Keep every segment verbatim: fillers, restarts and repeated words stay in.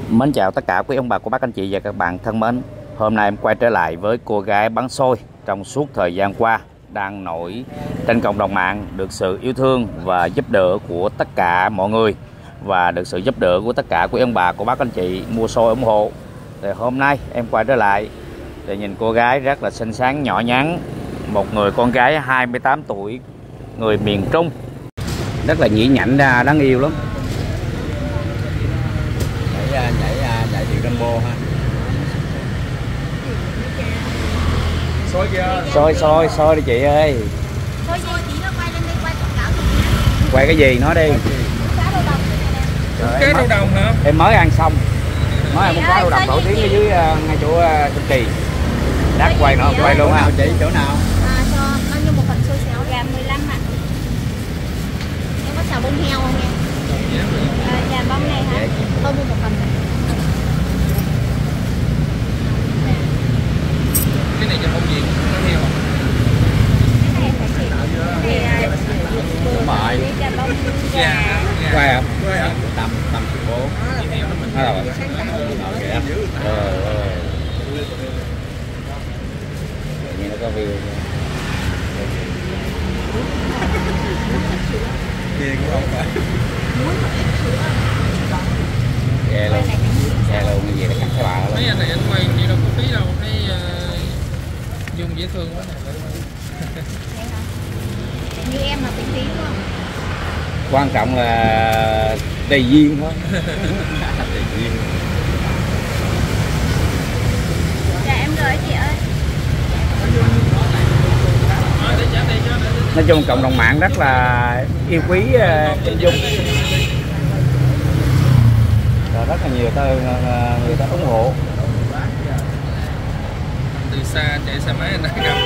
Mến chào tất cả quý ông bà, cô bác, anh chị và các bạn thân mến. Hôm nay em quay trở lại với cô gái bán xôi trong suốt thời gian qua đang nổi trên cộng đồng mạng, được sự yêu thương và giúp đỡ của tất cả mọi người và được sự giúp đỡ của tất cả quý ông bà, cô bác, anh chị mua xôi ủng hộ. Thì hôm nay em quay trở lại để nhìn cô gái rất là xinh xắn, nhỏ nhắn, một người con gái hai mươi tám tuổi, người miền Trung, rất là nhĩ nhảnh, đáng yêu lắm. Nhảy nhảy nhảy điệu Rambo ha. Xôi kìa. Xôi xôi xôi đi chị ơi. Xôi xôi chị nó quay lên đi, quay quảng cáo. Quay cái gì nói đi. Cái đậu đồng hả? Em mới ăn xong. Mới ăn món cá đậu đồng nổi tiếng ở dưới ngay chỗ Tân Kỳ. Đắt quay nữa, quay luôn ha. Chị chỗ nào? À, cho bao nhiêu một phần xôi xéo? Gà mười lăm ạ. Em có xào bông heo không em? À, gà bông này hả? Tôi mua một phần này. Cái này cho bông gì? Nó heo. Cái này phải chỉ. Đúng rồi. Gà bông Gà. Quay hả? Quay hả? Tầm tầm triệu bốn. Đó rồi. Ờ ờ. Như nó có view. Tiền của ông phải. Ghê luôn. Ghê luôn, cái gì nó cắt cái bà luôn. Mấy anh này anh quay gì đâu có phí đâu, thấy uh, dùng dễ thương quá này. như em mà tính phí đúng không? Quan trọng là tùy duyên thôi. Tùy duyên. Dạ em rồi chị ơi. Nói chung cộng đồng mạng rất là yêu quý Trinh Dung, rồi rất là nhiều tới người ta ủng hộ. Từ xa chạy xe máy anh đã gặp.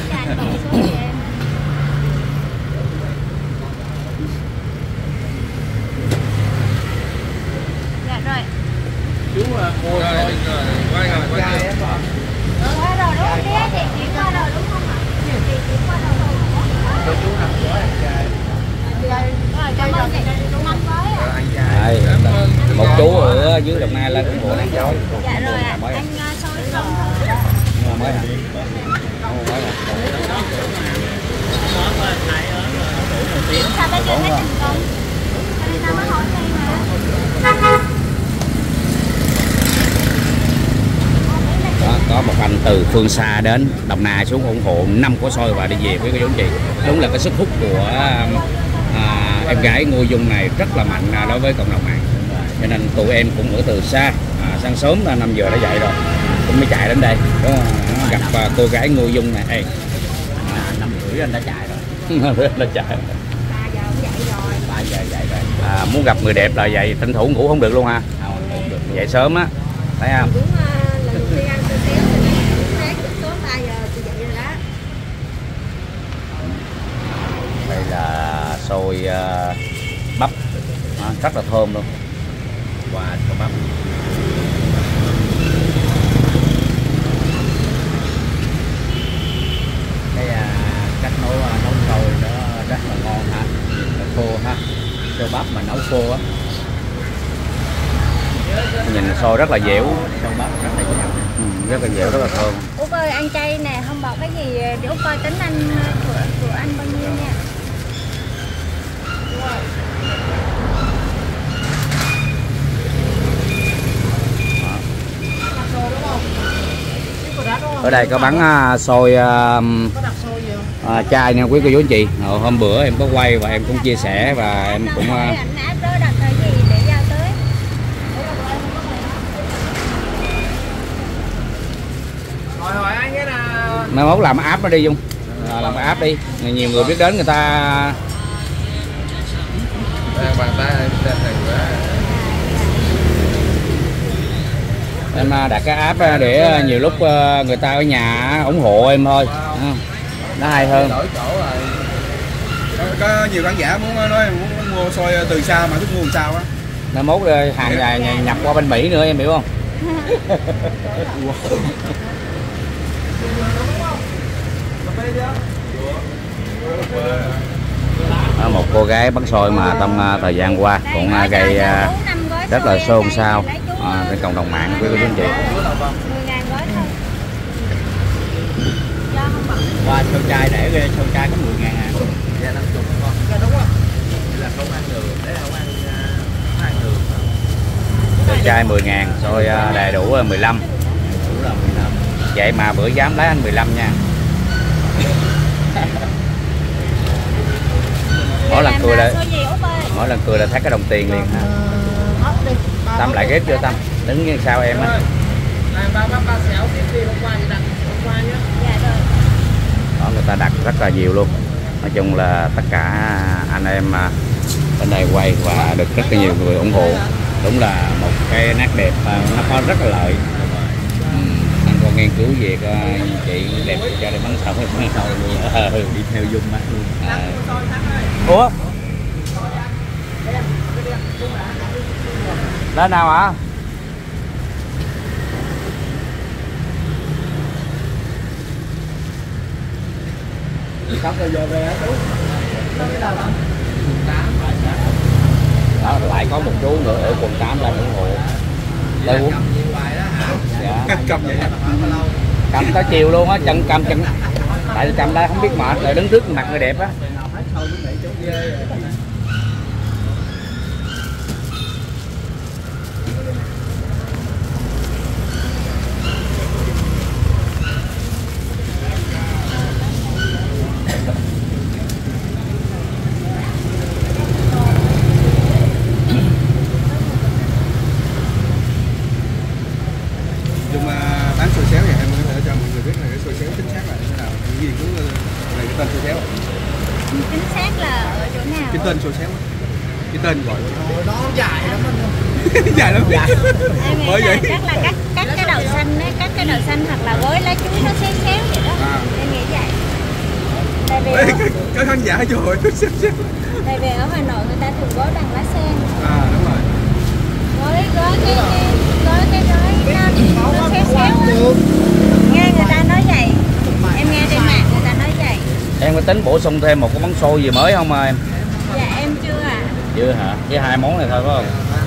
Dạ rồi. Chú mua Rồi, rồi. rồi, quay rồi, quay rồi. Qua rồi đúng không? Chị chị qua rồi đúng không ạ? Chị chị qua rồi. Cho chú năm gói ăn trai. Rồi cảm ơn chị. Năm gói ạ. Ăn trai. Đây, một chú ở dưới Đồng Nai lên ủng hộ năm gói. Dạ rồi ạ. Anh xôi không thôi. Mới hả? Mới hả? Sao bây giờ hết thành công? Anh ta mới hỏi đây mà. Đó, có một anh từ phương xa đến Đồng Nai xuống ủng hộ năm quả xôi và đi về với cô chú anh chị. Đúng là cái sức hút của à, em gái Ngô Dung này rất là mạnh đối với cộng đồng mạng, cho nên tụi em cũng ở từ xa, à, sáng sớm là năm giờ đã dậy rồi cũng mới chạy đến đây đó, gặp à, cô gái Ngô Dung này. Ê, Năm rưỡi anh đã chạy rồi. đã chạy ba giờ dậy rồi. Ba giờ dậy rồi. à, muốn gặp người đẹp là vậy, tranh thủ ngủ không được luôn ha. Không được. Dậy sớm á, thấy không? Đúng lần đầu tiên ăn xôi xéo thì sáng sớm ba giờ thì dậy rồi đó. Đây là xôi uh, bắp, à, rất là thơm luôn. Qua cho bắp. Cái à, cách nấu à, nấu xôi nó rất là ngon ha, nó khô ha, xôi bắp mà nấu khô á. Nhìn xôi rất là dẻo, Xôi bắp rất là dẻo. ừ, rất là dẻo, rất là thơm. Út ơi, ăn chay nè, không bỏ cái gì để Út coi tính anh của, của anh bao nhiêu nha. Ở đây có bán uh, xôi uh, uh, chai nha quý cô chú anh chị. Ờ, hôm bữa em có quay và em cũng chia sẻ và em cũng uh, mai mốt làm app nó đi Dung, à, làm app đi, nhiều người biết đến người ta. Bàn tay Em đặt cái app để nhiều lúc người ta ở nhà ủng hộ em thôi, nó hay hơn. Đổi chỗ rồi. Có, có nhiều khán giả muốn nói muốn mua xôi từ xa mà thích mua làm sao á. Mai mốt hàng này nhập qua bên Mỹ nữa, em hiểu không? Đó, một cô gái bán xôi mà trong thời gian qua cũng gây rất là xôn xao à, trên cộng đồng mạng với quý anh chị. mười ngàn gói thôi. Do không bận. Qua sâu chai để ghê, sâu chai có mười ngàn à. Dạ năm chục con. Dạ đúng rồi. Là không ăn đường, để không ăn không ăn đường. Sôi chai mười ngàn, xôi đầy đủ mười lăm. Đủ là mười lăm. Vậy mà bữa dám lấy anh mười lăm nha. Mỗi lần cười là mỗi lần cười là thấy cái đồng tiền liền ha. Tâm lại ghép chưa Tâm? Đứng như sao em á. Ba ba ba xéo tiếp đi hôm qua thì đặt hôm qua nhá. Dạ rồi. Đó, người ta đặt rất là nhiều luôn. Nói chung là tất cả anh em bên đây quay và được rất là nhiều người ủng hộ. Đúng là một cái nét đẹp nó có rất là lợi. Ừ, anh còn nghiên cứu về chị đẹp cho để bắn sầu hay bắn sầu luôn. Ừ, đi theo Dung mắt luôn. À. Ủa? Lên nào hả? Sắp rồi vô về á chú. Đó, lại có một chú nữa ở quận tám lên ủng hộ. Đây Cầm nhiều bài đó hả? dạ. Cầm vậy hả? Cầm tới chiều luôn á, chân cầm chân. Tại cầm đây không biết mệt, rồi đứng trước mặt người đẹp á. Dung bán xôi xéo vậy em có thể cho mọi người biết là cái xôi xéo chính xác là như thế nào, những gì cứu về cái tên xôi xéo. Chính xác là ở chỗ nào? Cái tên xôi xéo, cái tên gọi Nó dài lắm anh. dài lắm. Em nghĩ Bởi là vậy. chắc là cắt cắt cái đậu xanh đấy, cắt cái đậu xanh hoặc là gói lá chuối nó xéo xéo vậy đó. À. Em nghĩ vậy. Tại vì Ê, cái, cái khán giả cho hội nó xéo xéo. tại vì ở Hà Nội người ta thường gói bằng lá sen. À đúng rồi. Gói gói cái cái gói cái gói nó nó xéo xéo á. Nghe người ta nói vậy. Em nghe trên mạng người ta nói vậy. Em có tính bổ sung thêm một cái món xôi gì mới không em? Dạ em chưa à. Chưa hả? Với hai món này thôi phải không?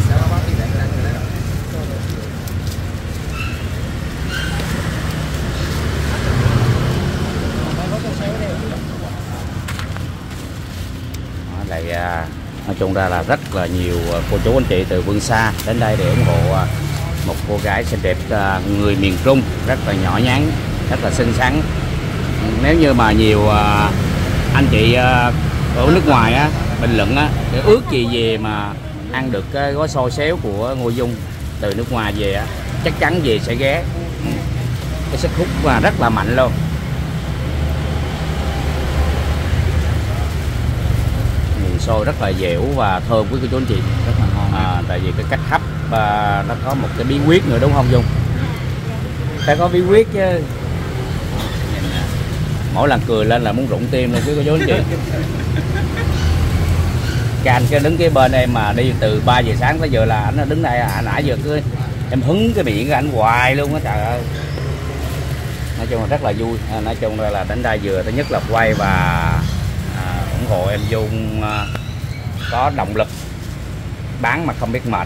Đó, lại à, nói chung ra là rất là nhiều cô chú anh chị từ phương xa đến đây để ủng hộ à, một cô gái xinh đẹp à, người miền Trung, rất là nhỏ nhắn, rất là xinh xắn. Nếu như mà nhiều à, anh chị à, ở nước ngoài á bình luận á để ước gì về mà ăn được cái gói xôi xéo của Ngô Dung từ nước ngoài về á, chắc chắn về sẽ ghé. Cái sức hút mà rất là mạnh luôn. Mùi xôi rất là dẻo và thơm quý cô chú anh chị, rất là ngon. À, tại vì cái cách hấp à, nó có một cái bí quyết nữa đúng không Dung? Phải có bí quyết chứ. Mỗi lần cười lên là muốn rụng tim luôn quý cô chú anh chị. Cái anh cái đứng cái bên em mà đi từ ba giờ sáng tới giờ là anh đứng đây à, nãy giờ cứ em hứng cái miệng của anh hoài luôn á, trời ơi. Nói chung là rất là vui. À, nói chung là đến đây vừa thứ nhất là quay và à, ủng hộ em Dung à, có động lực bán mà không biết mệt.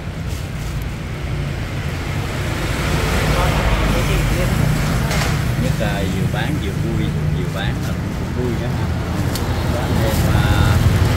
Nhất là vừa bán vừa vui, vừa bán là cũng vui nữa ha. Bán thêm uh...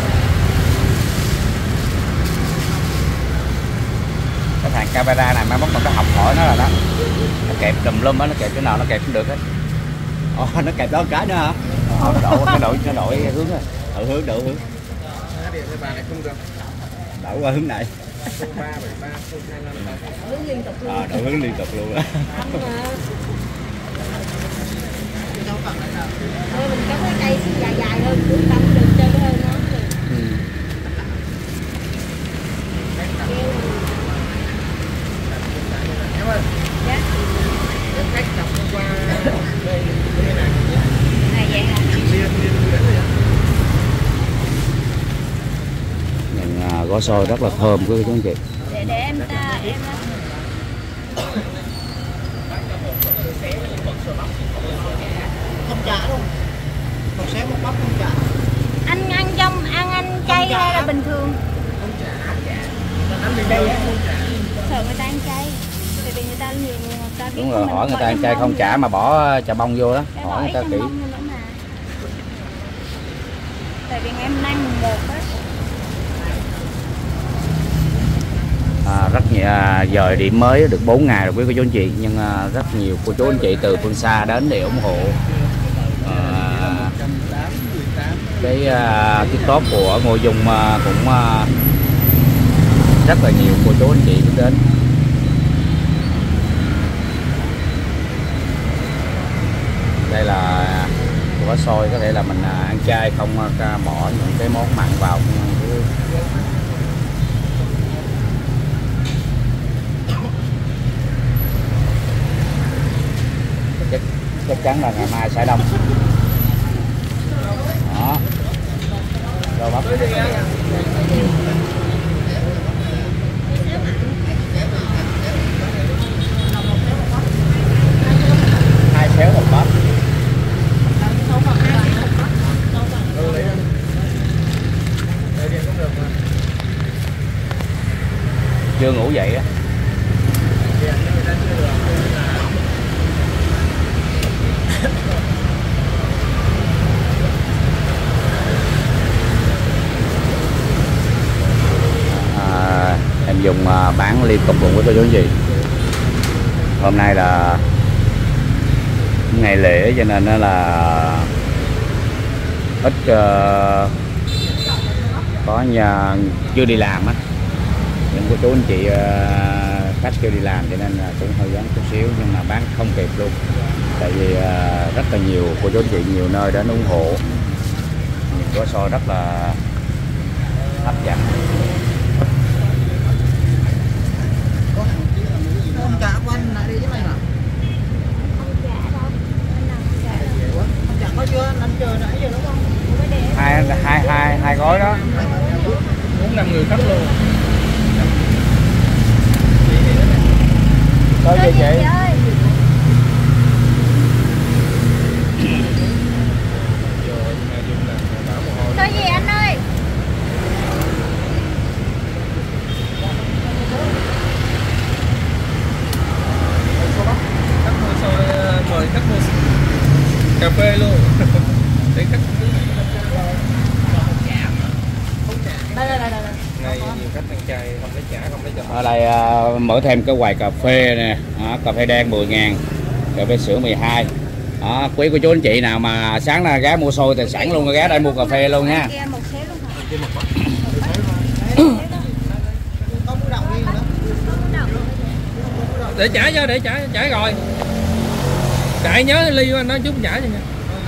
cái thằng camera này mai mốt mình có học hỏi nó là đó, nó kẹp đùm lum á, nó kẹp chỗ nào nó kẹp cũng được hết. Ồ, nó kẹp đó một cái nữa hả? Ờ, nó đổi nó đổi nó đổi hướng rồi. Đổi hướng, đổi hướng. Điện cái bàn này không được. Đổi qua hướng này. ba bảy ba không hai năm ba. Ờ, đổi hướng liên tục luôn á. Thôi mình cắm cái cây dài dài hơn, cứ cắm được cho cái hơn nó. Ừ. Em ơi, Dạ. cái khách cặp hôm qua đây đây này. À vậy hả? Liên liên liên rồi. Nhìn à, gói xôi rất là thơm quý cô chú anh chị. Để để em ta em Không trả luôn. Một xéo một bắp không trả. anh ăn trong ăn ăn chay hay là bình thường? Không trả. Anh đi đây không trả. sợ người ta ăn chay. Tại vì người ta nhiều người ta biết. Đúng rồi, hỏi người ta ăn chay không trả mà bỏ chà bông vô đó, hỏi người ta kỹ. Tại vì ngày hôm nay mùng một á. À, rất nhiều à, giờ điểm mới được bốn ngày rồi quý cô chú anh chị, nhưng à, rất nhiều cô chú anh chị từ phương xa đến để ủng hộ à, cái à, TikTok của Ngô Dung à, cũng à, rất là nhiều cô chú anh chị biết đến. Đây là quả xôi, có thể là mình à, ăn chay không à, bỏ những cái món mặn vào. Chắc, chắc chắn là ngày mai sẽ đông. Đó. Rồi bắp. Hai xéo một bắp. Chưa ngủ dậy á. À, em dùng bán liên tục cùng với cô chú anh chị. Hôm nay là ngày lễ cho nên nó là ít uh, có nhà chưa đi làm á, những cô chú anh chị uh, khách chưa đi làm cho nên là cũng hơi vắng chút xíu, nhưng mà bán không kịp luôn. Tại vì uh, rất là nhiều cô chú anh chị nhiều nơi đến ủng hộ, nhìn có xôi rất là hấp dẫn. Không trả của anh lại đi chứ mày hả? Có chưa? Anh chờ nãy giờ đúng không? Hai hai hai hai gói đó. Bốn năm người khách luôn. Có gì chị? Có gì anh ơi? Khách mua xôi, mời khách mua cà phê luôn. Để khách đây đây đây đây. Này nhiều khách ăn chay không lấy trả, không lấy cho. Ở đây uh, mở thêm cái quầy cà phê nè, đó, cà phê đen mười ngàn, cà phê sữa mười hai. Đó, quý cô chú anh chị nào mà sáng ra ghé mua xôi thì sẵn luôn, ghé đây mua cà phê luôn nha. Để trả cho, để trả trả rồi. Đại nhớ ly của anh nói chút trả cho nha.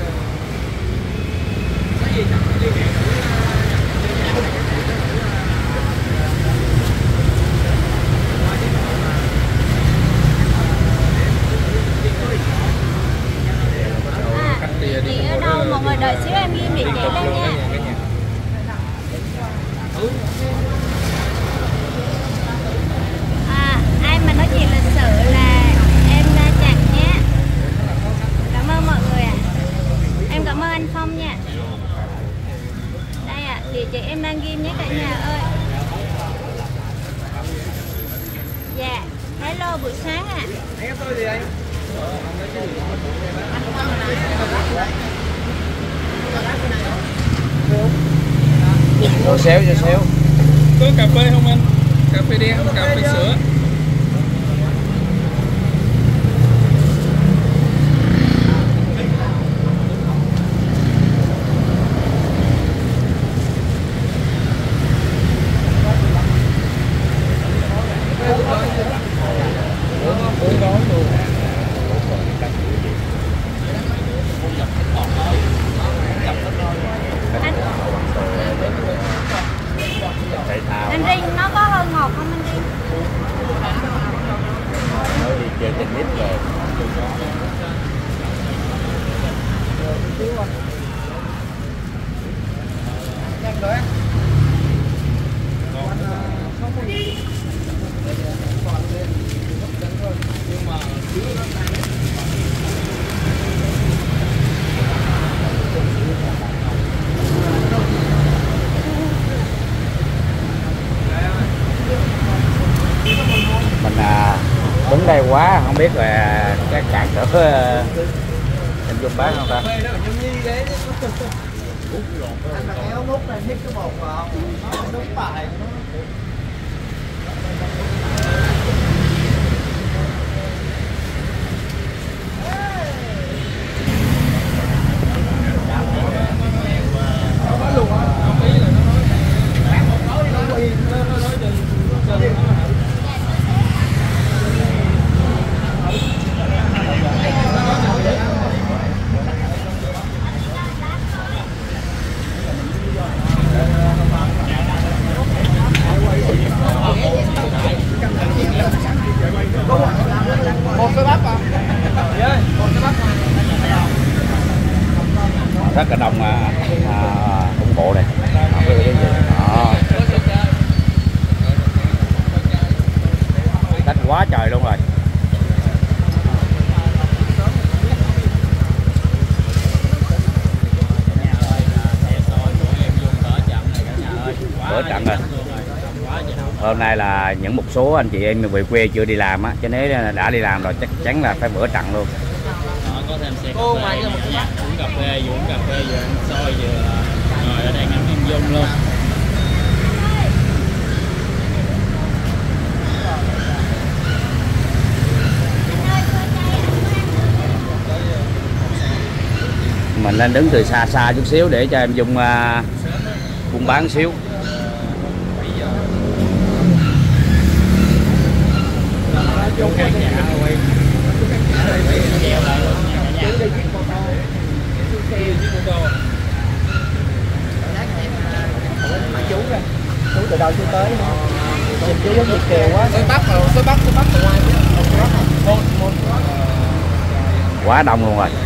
Chị ở đâu mọi người đợi xíu em ghi địa chỉ lên nha. À, ai mà nói chuyện lịch sự là em chặn nhé. Cảm ơn mọi người ạ. À. Em cảm ơn anh Phong nha. Đây ạ, à, địa chỉ em đang ghi nhé cả nhà ơi. Dạ, hello buổi sáng ạ. À. Rồi xéo cho xéo. Có cà phê không anh? Cà phê đen, cà phê sữa. Anh Rin nó có hơi ngọt không anh Rin? Nó đi chơi tennis rồi. đứng đây quá không biết là các cản trở em Dung bán không ta. Rất là đông à, à, ủng hộ này. Đó. Khách quá trời luôn rồi. Bữa trận rồi. Hôm nay là những một số anh chị em về quê chưa đi làm á, cho nên đã đi làm rồi chắc chắn là phải bữa trận luôn. Có thêm xe cà phê nha, uống cà phê, vừa uống cà phê vừa ăn xôi vừa ngồi ở đây ngắm em Dung luôn. Mình lên đứng từ xa xa chút xíu để cho em Dung uh, buôn bán xíu. Chú từ đâu chú tới nhìn chú giống Việt kiều quá. Xôi bắp rồi, xôi bắp, xôi bắp từ ngoài. Quá đông luôn rồi.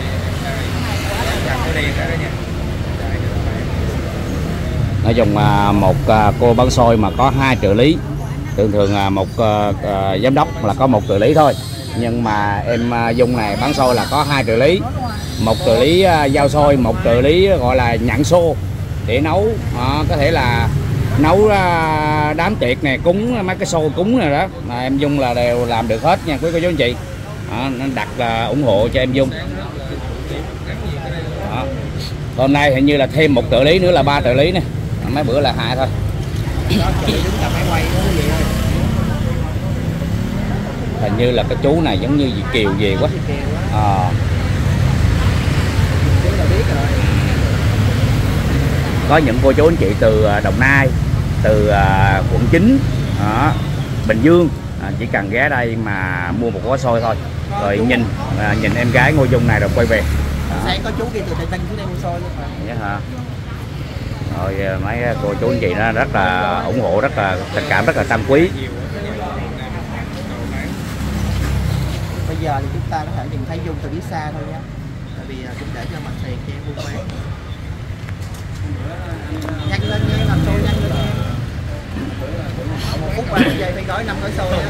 Nói chung một cô bán xôi mà có hai trợ lý, thường thường một giám đốc là có một trợ lý thôi, nhưng mà em Dung này bán xôi là có hai trợ lý, một trợ lý giao xôi, một trợ lý gọi là nhận xô để nấu, à, có thể là nấu đám tiệc này, cúng mấy cái xôi cúng này đó, mà em Dung là đều làm được hết nha quý cô chú anh chị. À, nên đặt là ủng hộ cho em Dung. Đó. Hôm nay hình như là thêm một trợ lý nữa là ba trợ lý nè, mấy bữa là hai thôi. Hình như là cái chú này giống như Việt kiều về quá. À. Có những cô chú anh chị từ Đồng Nai, từ uh, quận chín, uh, Bình Dương, uh, chỉ cần ghé đây mà mua một gói xôi thôi, rồi nhìn uh, nhìn em gái Ngô Dung này rồi quay về. Sáng có chú đi từ Tây Ninh xuống đây mua xôi luôn mà. Vậy hả? Rồi mấy cô chú anh chị nó rất là ủng hộ, rất là tình cảm, rất là trân quý. Bây giờ thì chúng ta có thể nhìn thấy Dung từ phía xa thôi nhé, tại vì cũng để cho mặt tiền cho em buôn bán. Nhanh lên nha, làm xôi nhanh lên nha. Một phút ba mươi giây phải gói năm gói xôi nha.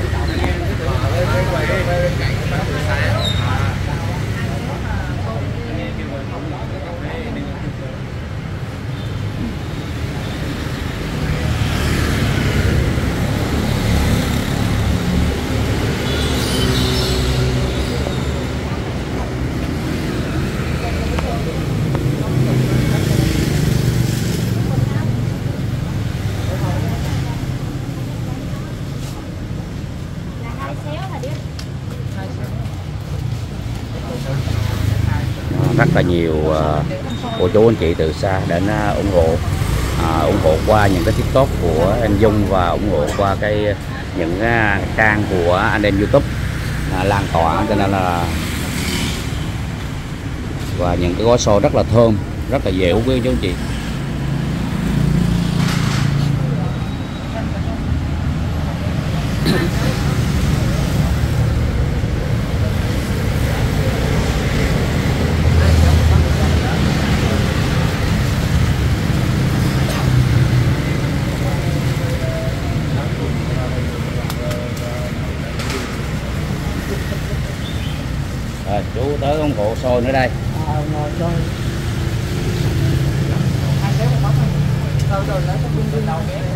Rất là nhiều uh, cô chú anh chị từ xa đến uh, ủng hộ, uh, ủng hộ qua những cái tiktok của em Dung và ủng hộ qua cái những uh, trang của anh em YouTube uh, lan tỏa, cho nên là và những cái gói xôi rất là thơm, rất là dẻo với chú anh chị. Rồi, chú tới ủng hộ xôi nữa đây. À, ngồi xôi. Hai xéo một bắp. Rồi rồi lấy cái bưng bưng đầu.